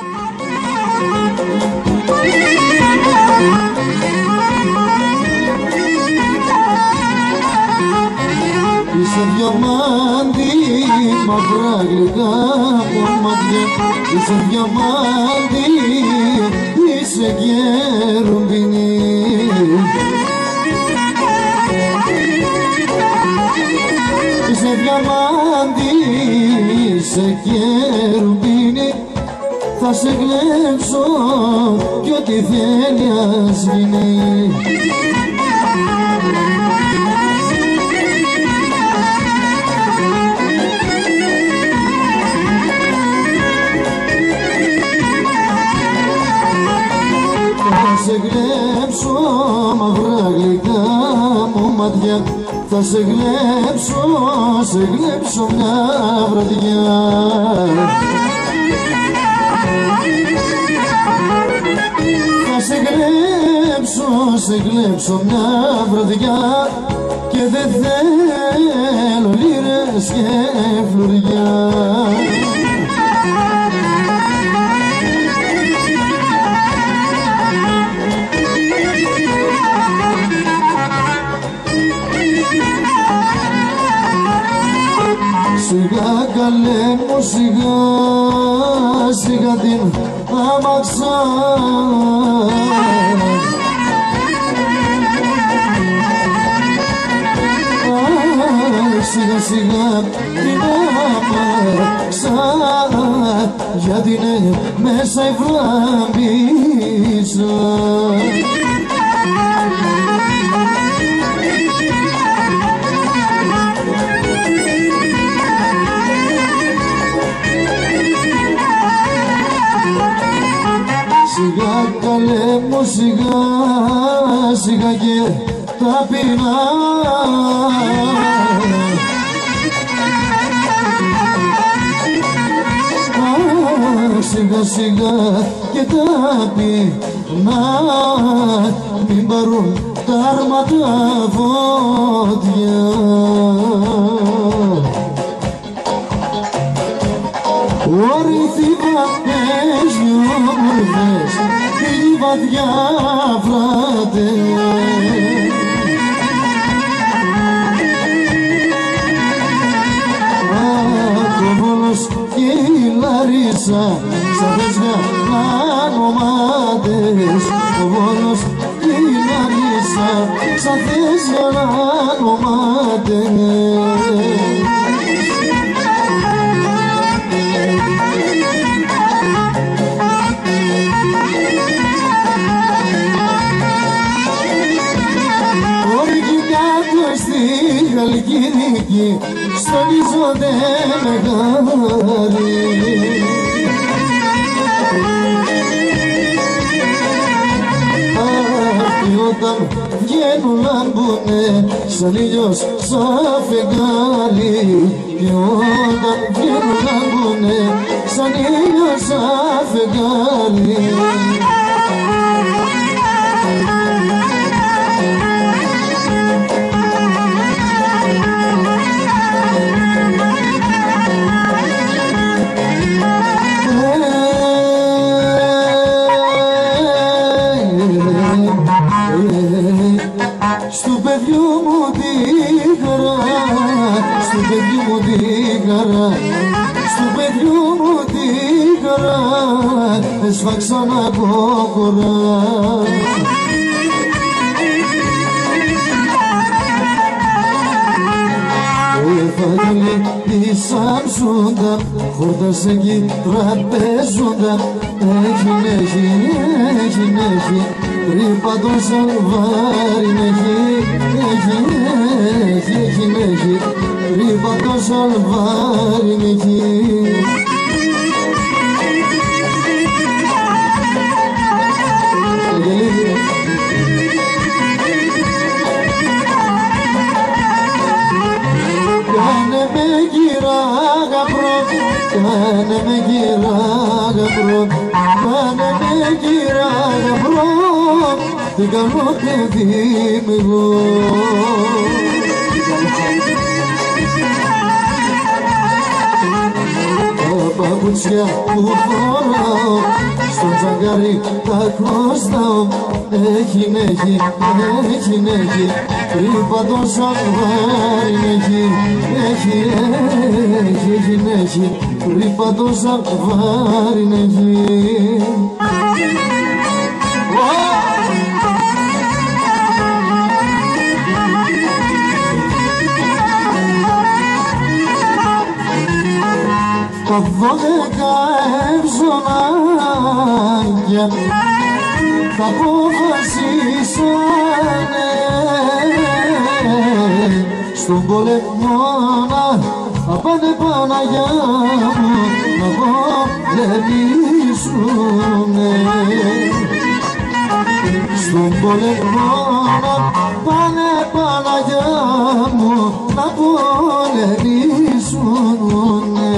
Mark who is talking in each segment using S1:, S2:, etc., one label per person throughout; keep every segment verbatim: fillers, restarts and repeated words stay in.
S1: Είσαι διαμάντι, μαύρα γλυκά κομμάτια. Είσαι διαμάντι, είσαι και ρουμπινί. Είσαι διαμάντι, είσαι και ρουμπινί. Θα σε κλέψω κι ό,τι θέλει ας γίνει. Θα σε κλέψω μαύρα γλυκά μου μάτια. Θα σε κλέψω, σε κλέψω μια βραδιά. Θα σε κλέψω, σε κλέψω μια βραδιά. Και δεν θέλω λίρες και φλουριά. Σιγά καλέ μου, σιγά, σιγά την άμαξα. Σιγά σιγά την άμαξα, γιατί είναι μέσα η φλάμπησα. Σιγά καλέ μου, σιγά, σιγά και ταπεινά. Σιγά σιγά και ταπεινά, μην πάρουν τα άρματα φωτιά. Όρθιοι βατές νιώμορφες, φίλοι βαθιά φράτες. Αχ, ο Βόλος και η Λαρίσα, σαν θέσια ανομάτες. Ο Βόλος και η Λαρίσα, σαν θέσια ανομάτες. Χαλκιδική στολίζονται μεγάλοι. Αυτοί όταν βγαίνουν λάμπουνε σαν ήλιος σαν φεγγάρι. Και όταν βγαίνουν λάμπουνε σαν ήλιος σαν φεγγάρι. Στου παιδιού μου τη χαρά, στου παιδιού μου τη χαρά, στου παιδιού μου τη χαρά, έσφαξα να κόκορα. Ο Εφαγγελί της Αμσούντα, χόρτασε κι τραπέζοντα. Έχει, έχει, έχει, έχει, τρύπα το σαλβάρι έχει, έχει, έχει, έχει, έχει, τρύπα το σαλβάρι έχει. Κάνε με γυρά γαμπρό, κάνε με γυρά γαμπρό, κάνε με γυρά γαμπρό, τι κάνω παιδί μου εγώ. Από παπούτσια που φοράω στο τζαγκάρι τα χρωστάω. Έχει, έχει, έχει, έχει τρύπα το ζαγβάρι. Έχει, έχει, έχει, έχει τρύπα το ζαγβάρι. Έχει. Τα δώδεκα ευζωνάκια τα αποφασίσανε στον πολεμό να πάνε Παναγιά μου να πολεμήσουνε. Στον πολεμό να πάνε Παναγιά μου να πολεμήσουνε.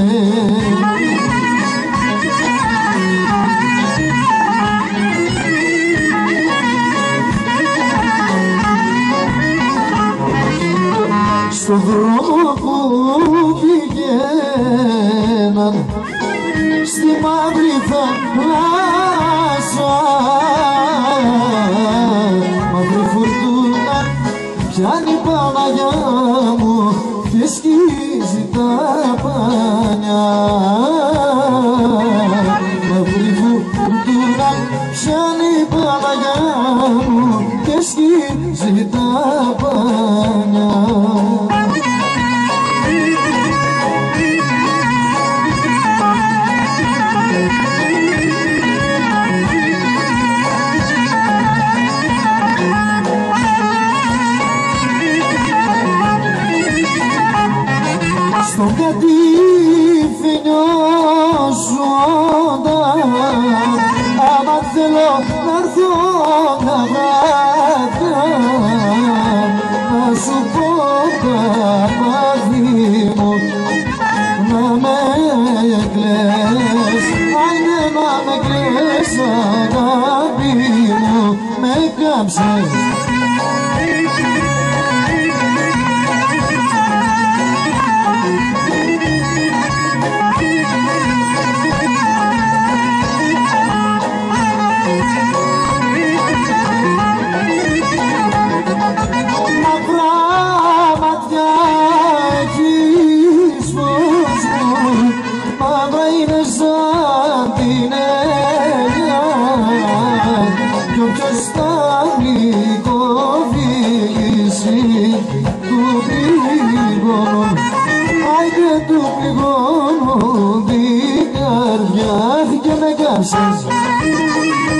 S1: Στον δρόμο που πηγαίναν στη μαύρη θάλασσα, μαύρη φουρτούνα πιάνει Παναγιά μου και σκίζει τα πανιά. Μαύρη φουρτούνα πιάνει Παναγιά μου και σκίζει τα πανιά. Στον κατήφι νιώσοντα, άμα θέλω να έρθω τα βράδια να σου πω τα πάθη μου να με κλαις. Άιντε να με κλαις αγάπη μου, με κάψες. Του πληγώνω την καρδιά και με κάψες.